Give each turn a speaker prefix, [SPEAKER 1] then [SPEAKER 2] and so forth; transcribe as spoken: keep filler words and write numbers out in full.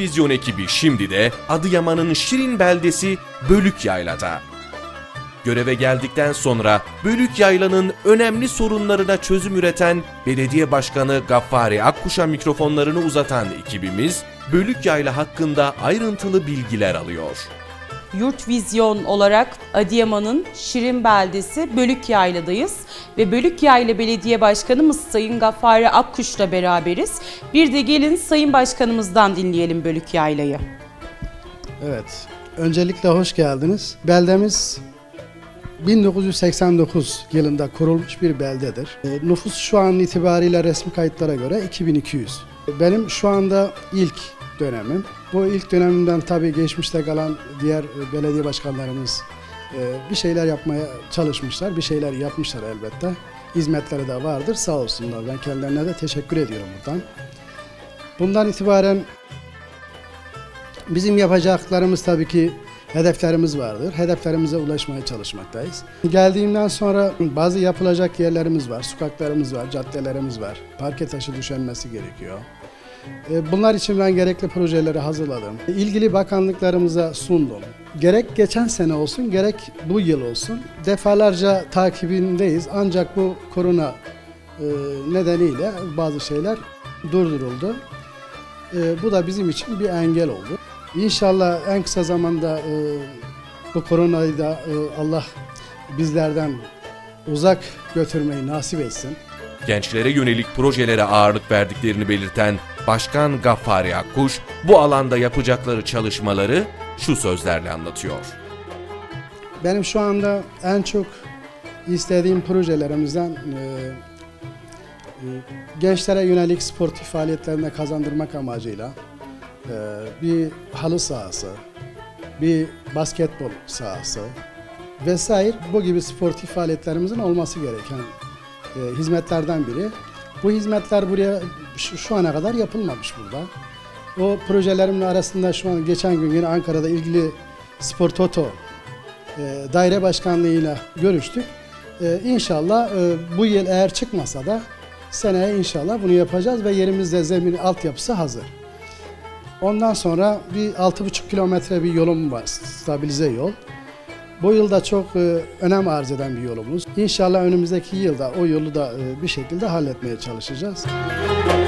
[SPEAKER 1] Vizyon ekibi şimdi de Adıyaman'ın şirin beldesi Bölükyayla'da. Göreve geldikten sonra Bölükyaylan'ın önemli sorunlarına çözüm üreten Belediye Başkanı Gaffari Akkuş'a mikrofonlarını uzatan ekibimiz Bölükyayla hakkında ayrıntılı bilgiler alıyor.
[SPEAKER 2] Yurt Vizyon olarak Adıyaman'ın şirin beldesi Bölükyayla'dayız ve Bölükyayla Belediye Başkanımız Sayın Gaffari Akkuş'la beraberiz. Bir de gelin Sayın Başkanımızdan dinleyelim Bölükyayla'yı.
[SPEAKER 3] Evet, öncelikle hoş geldiniz. Beldemiz bin dokuz yüz seksen dokuz yılında kurulmuş bir beldedir. E, nüfus şu an itibariyle resmi kayıtlara göre iki bin iki yüz. Benim şu anda ilk dönemim. Bu ilk dönemimden tabii geçmişte kalan diğer belediye başkanlarımız bir şeyler yapmaya çalışmışlar, bir şeyler yapmışlar elbette. Hizmetleri de vardır, sağ olsunlar. Ben kendilerine de teşekkür ediyorum buradan. Bundan itibaren bizim yapacaklarımız tabii ki hedeflerimiz vardır. Hedeflerimize ulaşmaya çalışmaktayız. Geldiğimden sonra bazı yapılacak yerlerimiz var, sokaklarımız var, caddelerimiz var. Parke taşı döşenmesi gerekiyor. Bunlar için ben gerekli projeleri hazırladım. İlgili bakanlıklarımıza sundum. Gerek geçen sene olsun, gerek bu yıl olsun defalarca takibindeyiz. Ancak bu korona nedeniyle bazı şeyler durduruldu. Bu da bizim için bir engel oldu. İnşallah en kısa zamanda bu koronayı da Allah bizlerden uzak götürmeyi nasip etsin.
[SPEAKER 1] Gençlere yönelik projelere ağırlık verdiklerini belirten Başkan Gaffari Akkuş, bu alanda yapacakları çalışmaları şu sözlerle anlatıyor.
[SPEAKER 3] Benim şu anda en çok istediğim projelerimizden e, e, gençlere yönelik sportif faaliyetlerine kazandırmak amacıyla e, bir halı sahası, bir basketbol sahası vesaire bu gibi sportif faaliyetlerimizin olması gereken e, hizmetlerden biri. Bu hizmetler buraya şu, şu ana kadar yapılmamış burada. O projelerimin arasında şu an geçen gün yine Ankara'da ilgili Spor Toto e, daire başkanlığıyla görüştük. E, inşallah e, bu yıl eğer çıkmasa da seneye inşallah bunu yapacağız ve yerimizde zemin altyapısı hazır. Ondan sonra bir altı buçuk kilometre bir yolum var, stabilize yol. Bu yılda çok e, önem arz eden bir yolumuz. İnşallah önümüzdeki yılda o yolu da e, bir şekilde halletmeye çalışacağız.